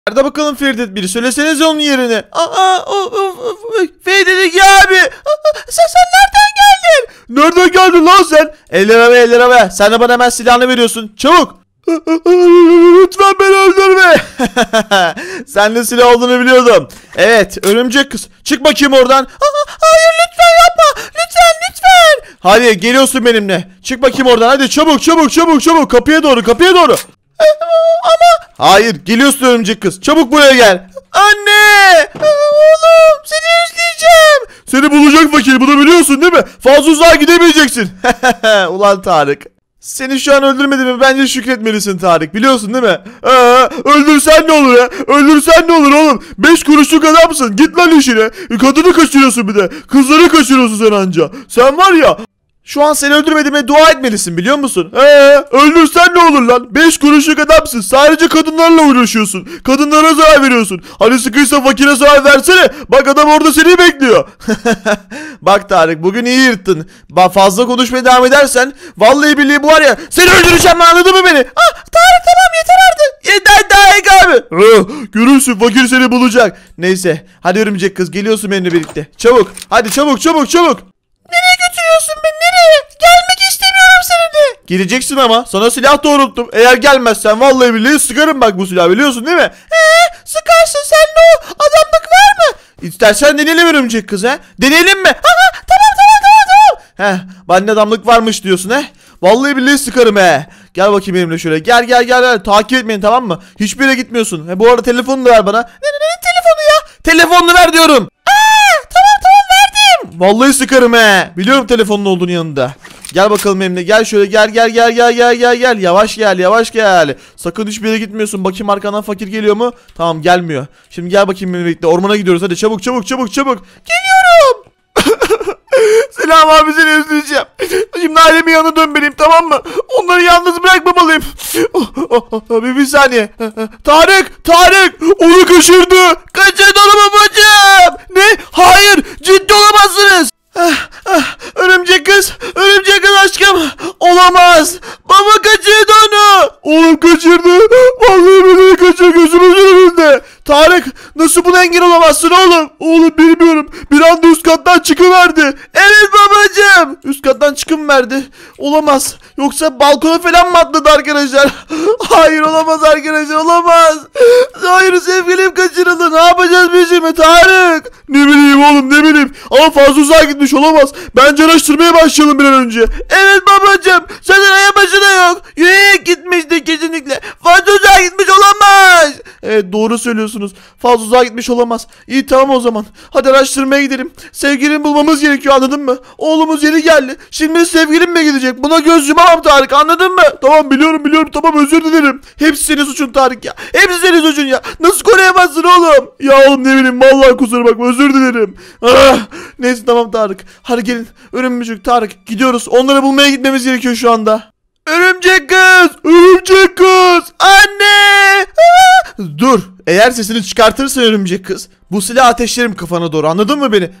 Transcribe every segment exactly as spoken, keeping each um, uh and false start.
Nerede bakalım Feridet biri? Söylesenize onun yerini. Aa, o, o, o, Feridet ya abi. Aa, sen, sen nereden geldin? Nereden geldin lan sen? Ellere be ellere be. Sen de bana hemen silahını veriyorsun. Çabuk. Lütfen beni öldürme. Sen de silah olduğunu biliyordum. Evet, örümcek kız. Çık bakayım oradan. Aa, hayır lütfen yapma. Lütfen lütfen. Hadi geliyorsun benimle. Çık bakayım oradan. Hadi çabuk çabuk çabuk çabuk. Kapıya doğru kapıya doğru. Ama hayır geliyorsun örümcek kız. Çabuk buraya gel. Anne. Oğlum seni özleyeceğim. Seni bulacak fakir, bunu biliyorsun değil mi? Fazla uzağa gidemeyeceksin. Ulan Tarık. Seni şu an öldürmediğimi bence şükretmelisin Tarık. Biliyorsun değil mi? Ee, öldürsen ne olur ya? Öldürsen ne olur oğlum? Beş kuruşluk adamsın. Git lan işine. Kadını kaçırıyorsun bir de. Kızları kaçırıyorsun sen anca. Sen var ya. Şu an seni öldürmediğime dua etmelisin biliyor musun? Eee öldürsen ne olur lan? Beş kuruşluk adamsın. Sadece kadınlarla uğraşıyorsun. Kadınlara zarar veriyorsun. Hani sıkıysa fakire zarar versene. Bak adam orada seni bekliyor. Bak Tarık bugün iyi yırttın. Bak fazla konuşmaya devam edersen vallahi billahi bu var ya seni öldüreceğim, anladın mı beni? Ah Tarık tamam yeter artık. Yeter Tarık abi. Ah, görürsün fakir seni bulacak. Neyse hadi örümcek kız geliyorsun benimle birlikte. Çabuk hadi çabuk çabuk çabuk. Nereye götürüyorsun beni, nereye? Gelmek istemiyorum seninle. Geleceksin ama sana silah doğrulttum. Eğer gelmezsen vallahi billahi sıkarım bak bu silahı, biliyorsun değil mi? Eee sıkarsın sen de, o adamlık var mı? İstersen deneyelim örümcek kız he. Deneyelim mi? Aha tamam tamam tamam tamam. Heh bende adamlık varmış diyorsun he. Vallahi billahi sıkarım he. Gel bakayım benimle şöyle. Gel gel gel gel. Takip et beni tamam mı? Hiçbir yere gitmiyorsun. He, bu arada telefonunu da ver bana. Ne ne ne telefonu ya? Telefonunu ver diyorum. Aa tamam tamam verdim. Vallahi sıkarım he. Biliyorum telefonun olduğunu yanında. Gel bakalım benimle. Gel şöyle gel gel gel gel gel gel gel. Yavaş gel yavaş gel. Sakın hiçbir yere gitmiyorsun. Bakayım arkandan fakir geliyor mu? Tamam gelmiyor. Şimdi gel bakayım benimle birlikte. Ormana gidiyoruz. Hadi çabuk çabuk çabuk çabuk. Geliyorum. Selam abi seni özleyeceğim. Şimdi ailemin yanına dön benim tamam mı? Onları yalnız bırakmamalıyım. Oh, oh, oh, bir, bir saniye. Tarık Tarık onu kaçırdı. Kaçırdı onu babacığım. Ne? Hayır ciddi olamazsınız. Ah, ah, örümcek kız, örümcek kız aşkım. Olamaz. Baba kaçırdı onu. Oğlum kaçırdı. Vallahi beni kaçırdı gözümüzün önünde. Tarık nasıl buna engel olamazsın oğlum? Oğlum bilmiyorum. Bir anda üst kattan çıkıverdi. Evet babacığım. Üst kattan çıkıverdi. Olamaz. Yoksa balkona falan mı atladı arkadaşlar? Hayır olamaz arkadaşlar, olamaz. Hayır sevgilim kaçırıldı. Ne yapacağız biz şimdi Tarık? Ne bileyim oğlum ne bileyim. Ama fazla uzağa gitmiş olamaz. Bence araştırmaya başlayalım bir an önce. Evet babacığım. Zaten aya başına yok. Yürüyerek gitmişti kesinlikle. Fazla uzağa gitmiş olamaz. Evet doğru söylüyorsunuz. Fazla uzağa gitmiş olamaz. İyi tamam o zaman. Hadi araştırmaya gidelim. Sevgilimi bulmamız gerekiyor, anladın mı? Oğlumuz yeni geldi. Şimdi sevgilim mi gidecek? Buna göz yumamam Tarık, anladın mı? Tamam biliyorum biliyorum tamam özür dilerim. Hepsi senin suçun Tarık ya. Hepsi senin suçun ya. Nasıl koruyamazsın oğlum? Ya oğlum ne bileyim vallahi kusura bakma özür dilerim. Ah, neyse tamam Tarık. Hadi gelin. Örümcek Tarık gidiyoruz. Onları bulmaya gitmemiz gerekiyor şu anda. Örümcek kız! Örümcek kız! Anne! Ah! Dur. Eğer sesini çıkartırsan örümcek kız, bu silahı ateşlerim kafana doğru, anladın mı beni?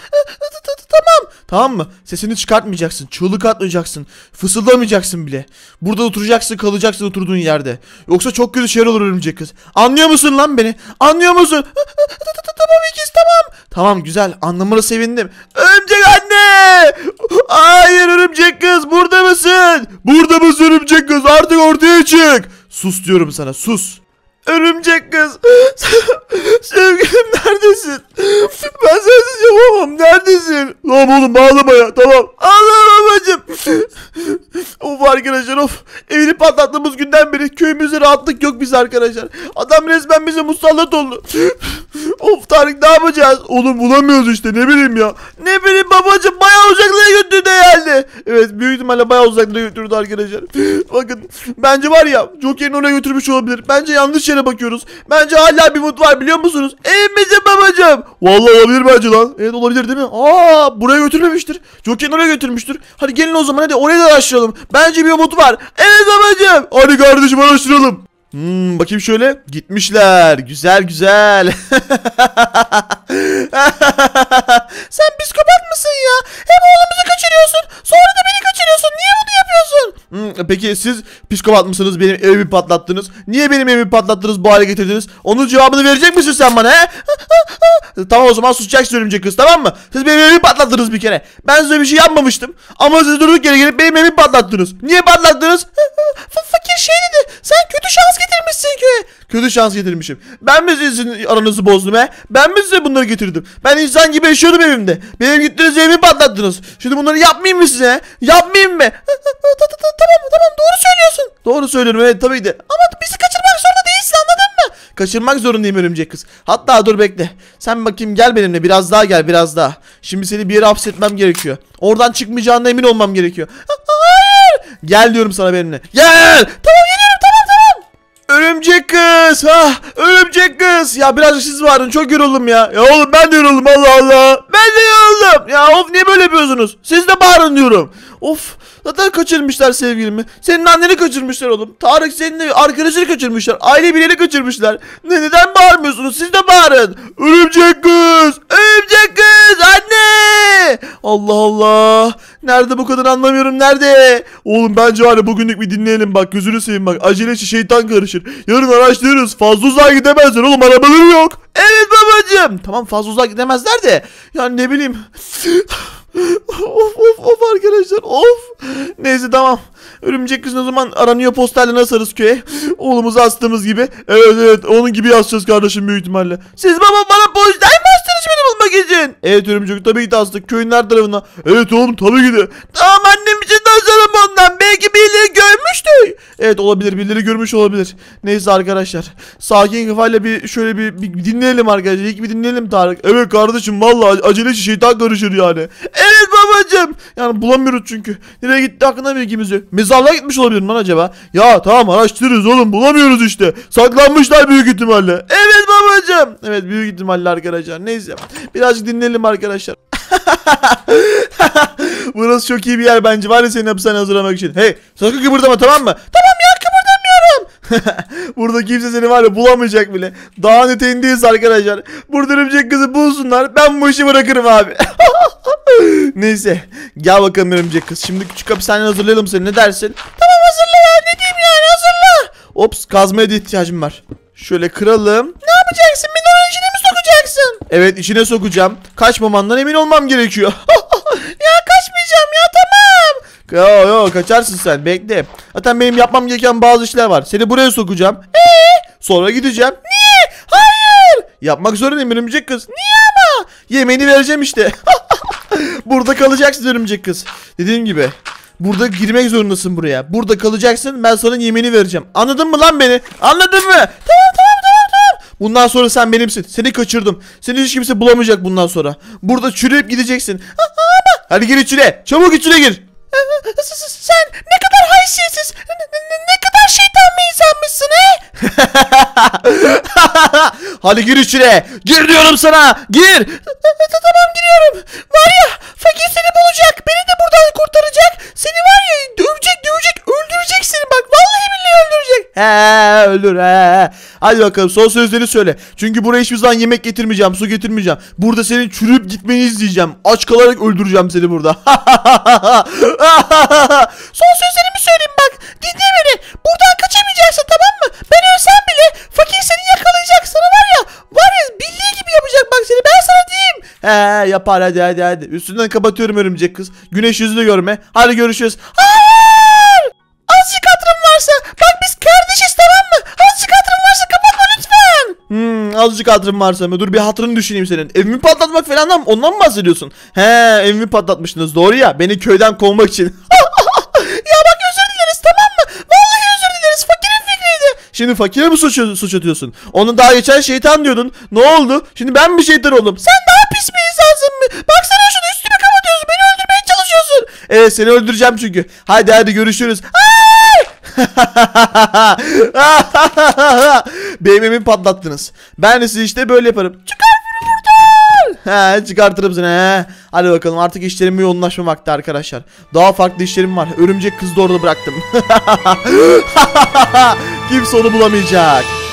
Tamam. Tamam mı? Sesini çıkartmayacaksın. Çığlık atmayacaksın. Fısıldamayacaksın bile. Burada oturacaksın, kalacaksın oturduğun yerde. Yoksa çok kötü şeyler olur örümcek kız. Anlıyor musun lan beni? Anlıyor musun? Tamam ikiz tamam. Tamam güzel. Anlamına sevindim. Örümcek anne! Hayır örümcek kız burada mısın? Burada mısın örümcek kız? Artık ortaya çık. Sus diyorum sana, sus. Örümcek kız. Sevgilim neredesin? Ben sensiz yapamam. Neredesin? Tamam oğlum bağlama ya. Tamam. Ağlama babacım. Of arkadaşlar of. Evini patlattığımız günden beri köyümüzde rahatlık yok biz arkadaşlar. Adam resmen bize musallat oldu. Of Tarık ne yapacağız? Oğlum bulamıyoruz işte, ne bileyim ya. Ne bileyim babacım, bayağı uzaklara götürdü herhalde. Evet büyük ihtimalle bayağı uzaklara götürdü arkadaşlar. Bakın bence var ya Joker'in oraya götürmüş olabilir. Bence yanlış yere bakıyoruz. Bence hala bir umut var biliyor musunuz? Evimizin babacım. Vallahi olabilir bence lan. Evet olabilir değil mi? Aa buraya götürmemiştir. Joker'in oraya götürmüştür. Hadi gelin o zaman, hadi oraya da araştıralım. Bence bir umut var. Evet babacım. Hadi kardeşim araştıralım. Hmm, bakayım şöyle. Gitmişler. Güzel güzel. Sen psikopat mısın ya? Hem oğlumuzu kaçırıyorsun, sonra da beni kaçırıyorsun. Niye bunu yapıyorsun? Hmm, peki siz psikopat mısınız, benim evimi patlattınız? Niye benim evimi patlattınız, bu hale getirdiniz? Onun cevabını verecek misin sen bana he? Tamam o zaman susacaksın örümcek kız, tamam mı? Siz benim evimi patlattınız bir kere. Ben size bir şey yapmamıştım. Ama siz durduk yere gelip benim evimi patlattınız. Niye patlattınız? Fakir şey dedi. Sen kötü şans getirmişsin köye. Kötü şans getirmişim. Ben mi sizin aranızı bozdum he? Ben mi size bunları getirdim? Ben insan gibi yaşıyordum evimde. Benim gittiniz evimi patlattınız. Şimdi bunları yapmayayım mı size? Yapmayayım mı? Tamam tamam doğru söylüyorsun. Doğru söylüyorum evet tabii de. Ama bizi kaçırmak zorunda değilsin, anladın mı? Kaçırmak zorundayım örümcek kız. Hatta dur bekle. Sen bakayım gel benimle, biraz daha gel biraz daha. Şimdi seni bir yere hapsetmem gerekiyor. Oradan çıkmayacağına emin olmam gerekiyor. Hayır. Gel diyorum sana benimle. Gel. Tamam geliyorum, tamam tamam. Örümcek kız. Ha, örümcek kız. Ya birazcık siz varın, çok yoruldum ya. Ya oğlum ben de yoruldum, Allah Allah. Ben de yoruldum. Ya of niye böyle yapıyorsunuz? Siz de bağırın diyorum. Of. Zaten kaçırmışlar sevgilimi. Senin anneni kaçırmışlar oğlum. Tarık senin de arkadaşını kaçırmışlar. Aile bireyini kaçırmışlar. Ne, neden bağırmıyorsunuz? Siz de bağırın. Örümcek kız. Örümcek kız. Anne. Allah Allah. Nerede bu kadın, anlamıyorum. Nerede? Oğlum bence var ya, bugünlük bir dinleyelim bak. Gözünü seveyim bak. Aceleci şeytan karışır. Yarın araştırırız. Fazla uzağa gidemezler oğlum. Arabaları yok. Evet babacığım. Tamam fazla uzağa gidemezler de. Yani ne bileyim. Of of of arkadaşlar of. Neyse tamam. Örümcek kızın o zaman aranıyor posterle asarız köye. Oğlumuzu astığımız gibi. Evet evet onun gibi yazacağız kardeşim büyük ihtimalle. Siz baba bana poster mi astınız beni bulmak için? Evet örümcek tabii ki de astık köyün her tarafına. Evet oğlum tabii ki de. Tamam annem için de asarım ondan. Belki birileri görmüştü. Evet olabilir, birileri görmüş olabilir. Neyse arkadaşlar. Sakin kafayla bir şöyle bir, bir, bir dinleyelim arkadaşlar. İlk bir dinleyelim Tarık. Evet kardeşim vallahi aceleci şeytan karışır yani. Evet babacım. Yani bulamıyoruz çünkü. Nereye gitti hakkında bilgimiz yok. Mezarlığa gitmiş olabilir mi lan acaba? Ya tamam araştırırız oğlum, bulamıyoruz işte. Saklanmışlar büyük ihtimalle. Evet babacım. Evet büyük ihtimalle arkadaşlar. Neyse. Birazcık dinleyelim arkadaşlar. Burası çok iyi bir yer bence. Var ya senin hapishaneye hazırlamak için. Hey sakın kıpırdama, tamam mı? Tamam ya kıpırdamıyorum. Burada kimse seni var ya bulamayacak bile. Dağın eteğindeyiz arkadaşlar. Burada örümcek kızı bulsunlar. Ben bu işi bırakırım abi. Neyse. Gel bakalım örümcek kız. Şimdi küçük hapishaneni hazırlayalım seni. Ne dersin? Tamam hazırla ya. Ne diyeyim yani, hazırla. Ops, kazmaya da ihtiyacım var. Şöyle kıralım. Ne yapacaksın? Beni onun içine mi sokacaksın? Evet içine sokacağım. Kaçmamandan emin olmam gerekiyor. Ya kaçmayacağım ya, tamam. Yo yo kaçarsın sen, bekle. Zaten benim yapmam gereken bazı işler var. Seni buraya sokacağım. Eee? Sonra gideceğim. Niye? Hayır. Yapmak zorundayım örümcek kız. Niye ama? Yemeğini vereceğim işte. Burada kalacaksın örümcek kız. Dediğim gibi. Burada girmek zorundasın buraya. Burada kalacaksın, ben sana yemeğini vereceğim. Anladın mı lan beni? Anladın mı? Tamam tamam tamam tamam. Bundan sonra sen benimsin. Seni kaçırdım. Seni hiç kimse bulamayacak bundan sonra. Burada çürüyüp gideceksin. Ama. Hadi gir içine. Çabuk içine gir. Sen ne kadar haysiyetsiz, ne kadar şeytan bir insanmışsın he? Hadi gir içine. Gir diyorum sana. Gir. Tamam giriyorum. Var ya fakir seni bulacak. Beni de buradan kurtaracak. Seni var ya dövecek dövecek öldürecek seni bak. Vallahi billahi öldürecek. He öldür he. Hadi bakalım son sözleri söyle. Çünkü buraya hiçbir zaman yemek getirmeyeceğim, su getirmeyeceğim. Burada senin çürüyüp gitmeni izleyeceğim. Aç kalarak öldüreceğim seni burada. Son sözlerimi söyleyeyim bak. Dinle beni. Buradan kaçamayacaksın, tamam mı? Ben ölsem bile fakir seni yakalayacak. Sana var ya. Var ya bildiği gibi yapacak bak seni. Ben sana diyeyim. He yapar hadi hadi hadi. Üstünden kapatıyorum örümcek kız. Güneş yüzünü görme. Hadi görüşürüz. Hayır. Azıcık hatırım varsa. Bak biz kardeşiz, tamam mı? Azıcık hatırım varsa kapatma lütfen. Hmm, azıcık hatırım varsa mı? Dur bir hatırını düşüneyim senin. Evimi patlatmak falan mı? Ondan mı bahsediyorsun? He evimi patlatmıştınız doğru ya. Beni köyden kovmak için. Ya bak özür dileriz, tamam mı? Vallahi özür dileriz. Fakirin fikriydi. Şimdi fakire mi suç, suç atıyorsun? Onu daha geçen şeytan diyordun. Ne oldu? Şimdi ben mi şeytan oldum? Sen daha pis bir insansın mı? Baksana şunu, üstüme kapatıyorsun. Beni öldürmeye çalışıyorsun. Evet seni öldüreceğim çünkü. Hadi hadi görüşürüz. Benim evimi patlattınız. Ben de sizi işte böyle yaparım. Çıkar bunu buradan. He çıkartırım seni he. Hadi bakalım artık işlerime yoğunlaşma vakti arkadaşlar. Daha farklı işlerim var. Örümcek kızı da orada bıraktım. Kimse onu bulamayacak.